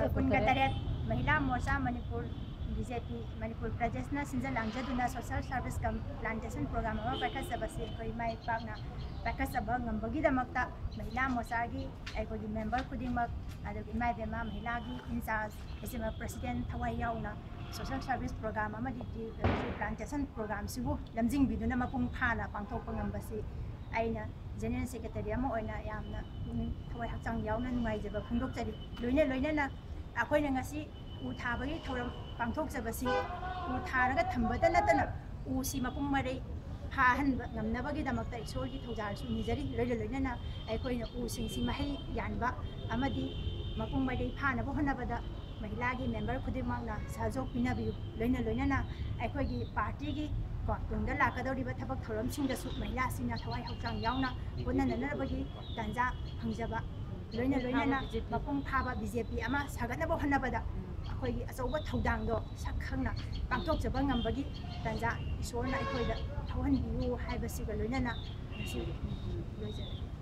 कुनगतरेत महिला मोर्चा मणिपुर बीजेपी मणिपुर प्रदेशना सिंजा लांगजदुना social service cum plantation programme अमा पाखसबसे कोई माई पाकना पाखसब ngambagidamata महिला मोर्चा की अखोगी मेंबर खुदिमक अदगी माई बेमा महिला की इंचार्ज एसिमा प्रेसिडेंट थवाई याउना सोशल सर्विस प्रोग्राम अमदी प्लांटेशन प्रोग्राम सिबु लमजिंग बिदुना मपुंग फाना पांथोकप ngambasi aina general secretary ama oina yamna thawai hakchang yauna nuaijaba phungdokjari loina na akoina ngasi u thabagi thoram pangthokjabasi u tharaga thambada natana u si mapung mare phahan ngamnabagi damakta isorgi thawjar su nijari loina na akoina u singsi mahai yanba amadi mapung mare phana bo honabada महिलागी member खुदिमांगना सहयोग पिनाबियु लोइना ना अखोगी party की तुंगदा लाकदौरिबा थबक थौरमसिंगदसु महिला सिंगना थवाई हक्चांग यावना पुनननरबगी तांजा फंगजबा लोइना ना मपुंग फाबा BJP अमा सागनबो हनबदा अखोगी अचौबा थौदांगदो सखंगना पांथोकजबा ngambagi तांजा इसोरना अखोइदा थौहनबियु हाइबसिगा लोइना ना लोइजरे